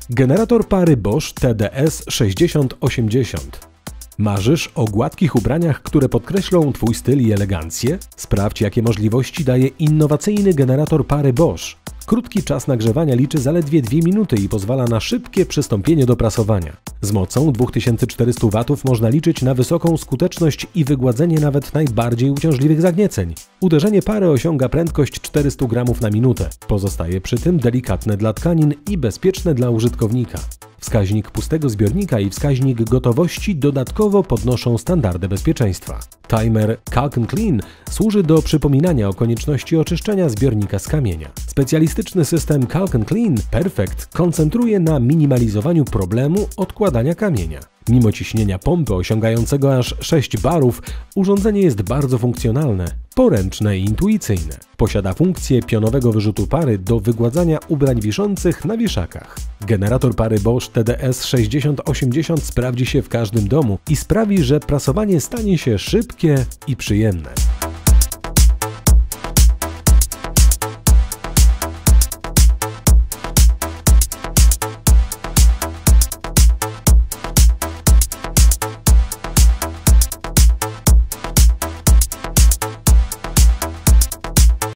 Generator pary Bosch TDS 6080. Marzysz o gładkich ubraniach, które podkreślą Twój styl i elegancję? Sprawdź, jakie możliwości daje innowacyjny generator pary Bosch. Krótki czas nagrzewania liczy zaledwie 2 minuty i pozwala na szybkie przystąpienie do prasowania. Z mocą 2400 W można liczyć na wysoką skuteczność i wygładzenie nawet najbardziej uciążliwych zagnieceń. Uderzenie pary osiąga prędkość 400 g na minutę. Pozostaje przy tym delikatne dla tkanin i bezpieczne dla użytkownika. Wskaźnik pustego zbiornika i wskaźnik gotowości dodatkowo podnoszą standardy bezpieczeństwa. Timer Calc & Clean służy do przypominania o konieczności oczyszczenia zbiornika z kamienia. Specjalistyczny system Calc & Clean Perfect koncentruje na minimalizowaniu problemu odkładania kamienia. Mimo ciśnienia pompy osiągającego aż 6 barów, urządzenie jest bardzo funkcjonalne, poręczne i intuicyjne. Posiada funkcję pionowego wyrzutu pary do wygładzania ubrań wiszących na wieszakach. Generator pary Bosch TDS 6080 sprawdzi się w każdym domu i sprawi, że prasowanie stanie się szybkie i przyjemne.